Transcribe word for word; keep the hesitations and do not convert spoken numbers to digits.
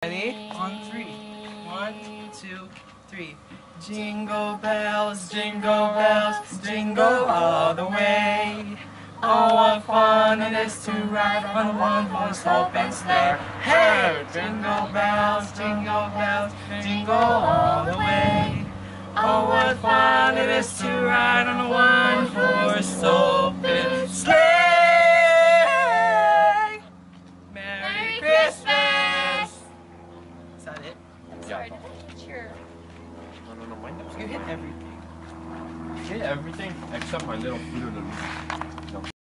Ready? On three. One, two, three. Jingle bells, jingle bells, jingle all the way. Oh, what fun it is to ride on a one-horse open sleigh. Hey! Jingle bells, jingle bells, jingle all the way. Oh, what fun it is to ride on a one-horse open sleigh. Merry Christmas! Is that it? Yeah. Sure. No, no, no, mine doesn't. You hit everything. Hit everything except my little finger. No.